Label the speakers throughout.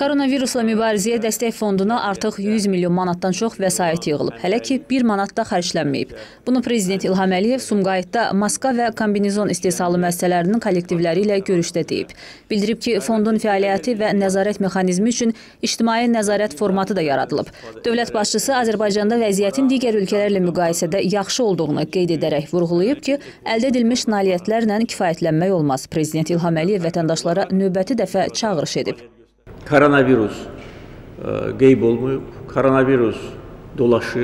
Speaker 1: Koronavirusla mübarizəyə dəstək fonduna artıq 100 milyon manatdan çox vəsait yığılıb. Hələ ki, 1 manat da xərclənməyib. Bunu Prezident İlham Əliyev Sumqayıtda maska və kombinezon istehsalı müəssisələrinin kollektivləri ilə görüşdə deyib. Bildirib ki, fondun fəaliyyəti və nəzarət mexanizmi üçün ictimai nəzarət formatı da yaradılıb. Dövlət başçısı Azərbaycanda vəziyyətin digər ölkələrlə müqayisədə yaxşı olduğunu qeyd edərək vurğulayıb ki, əldə edilmiş nailiyyətlərlə kifayətlənmək olmaz. Prezident İlham Əliyev vətəndaşlara növbəti dəfə çağırış edib.
Speaker 2: Koronavirus qeyb olmayıb, koronavirus dolaşır,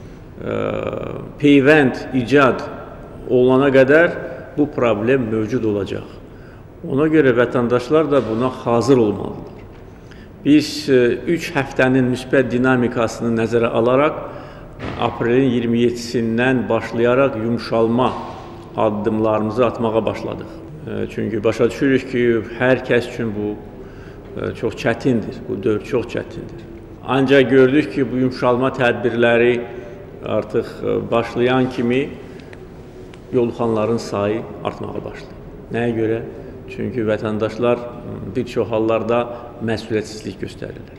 Speaker 2: peyvənd icad olana qədər bu problem mövcud olacaq. Ona görə vətəndaşlar da buna hazır olmalıdır. Biz 3 həftənin müsbət dinamikasını nəzərə alaraq, aprelin 27-sindən başlayaraq yumşalma addımlarımızı atmağa başladıq. Çünki başa düşürük ki, hər kəs üçün bu çox çətindir, bu dövr çox çətindir. Ancaq gördük ki, bu yumşalma tədbirləri artıq başlayan kimi yoluxanların sayı artmağa başlayır. Nəyə görə? Çünki vətəndaşlar bir çox hallarda məsuliyyətsizlik göstərirlər.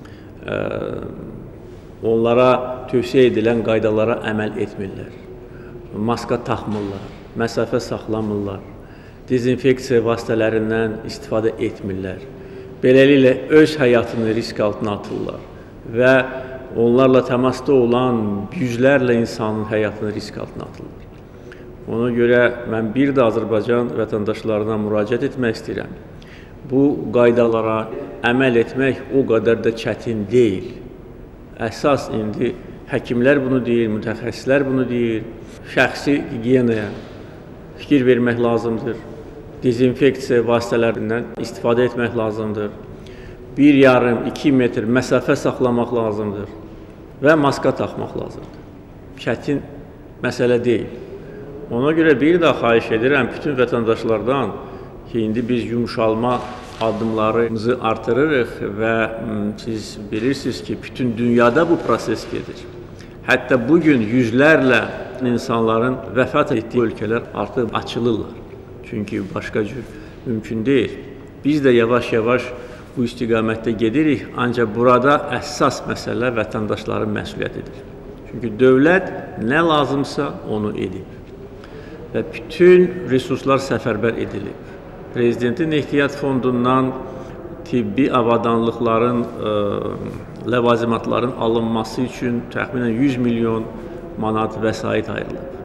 Speaker 2: Onlara tövsiyə edilən qaydalara əməl etmirlər. Maska taxmırlar, məsafə saxlamırlar, dezinfeksiya vasitələrindən istifadə etmirlər. Beləliklə, öz həyatını risk altına atırlar və onlarla təmasda olan yüzlərlə insanın həyatını risk altına atırlar. Ona görə mən bir də Azərbaycan vətəndaşlarına müraciət etmək istəyirəm. Bu qaydalara əməl etmək o qədər də çətin deyil. Əsas indi həkimlər bunu deyir, mütəxəssislər bunu deyir. Şəxsi gigiyenaya fikir vermək lazımdır. Dezinfeksiya vasitələrindən istifadə etmək lazımdır. 1,5-2 metr məsafə saxlamaq lazımdır və maska taxmaq lazımdır. Çətin məsələ deyil. Ona görə bir daha xahiş edirəm bütün vətəndaşlardan ki, indi biz yumşalma addımlarımızı artırırıq və siz bilirsiniz ki, bütün dünyada bu proses gedir. Hətta bugün yüzlərlə insanların vəfat etdiyi ölkələr artıq açılırlar. Çünki başqa cür mümkün deyil. Biz də yavaş-yavaş bu istiqamətdə gedirik, ancaq burada əsas məsələ vətəndaşların məsuliyyətidir. Çünki dövlət nə lazımsa onu edib və bütün resurslar səfərbər edilib. Prezidentin ehtiyat fondundan tibbi avadanlıqların, ləvazimatların alınması üçün təxminən 100 milyon manat vəsait ayrılıb.